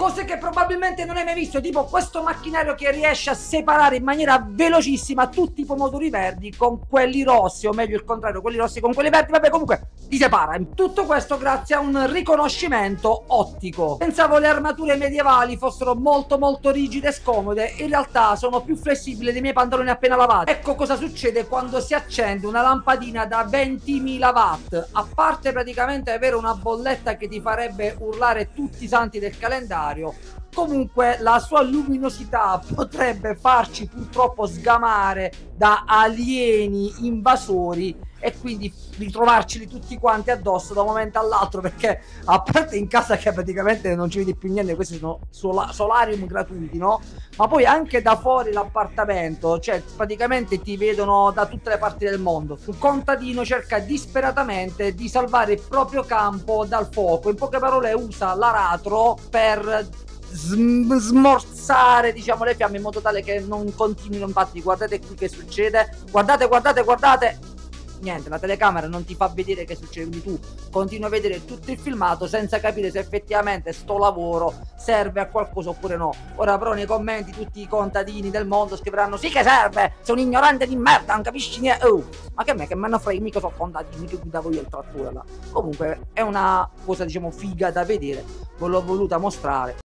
cose che probabilmente non hai mai visto, tipo questo macchinario che riesce a separare in maniera velocissima tutti i pomodori verdi con quelli rossi, o meglio il contrario, quelli rossi con quelli verdi, vabbè, comunque li separa. Tutto questo grazie a un riconoscimento ottico. Pensavo le armature medievali fossero molto rigide e scomode, in realtà sono più flessibili dei miei pantaloni appena lavati. Ecco cosa succede quando si accende una lampadina da 20.000 watt. A parte praticamente avere una bolletta che ti farebbe urlare tutti i santi del calendario, comunque la sua luminosità potrebbe farci purtroppo sgamare da alieni invasori e quindi ritrovarceli tutti quanti addosso da un momento all'altro, perché a parte in casa che praticamente non ci vedi più niente, questi sono solarium gratuiti, no? Ma poi anche da fuori l'appartamento, cioè praticamente ti vedono da tutte le parti del mondo. Un contadino cerca disperatamente di salvare il proprio campo dal fuoco, in poche parole usa l'aratro per smorzare, diciamo, le fiamme in modo tale che non continuino. Infatti guardate qui che succede, guardate, niente, la telecamera non ti fa vedere che succede, quindi tu continui a vedere tutto il filmato senza capire se effettivamente sto lavoro serve a qualcosa oppure no. Ora però nei commenti tutti i contadini del mondo scriveranno: sì che serve, sei un ignorante di merda, non capisci niente. Oh, ma che me che me ne frega, mica sono contadini, che guidavo io il trattore là. Comunque è una cosa, diciamo, figa da vedere, ve l'ho voluta mostrare.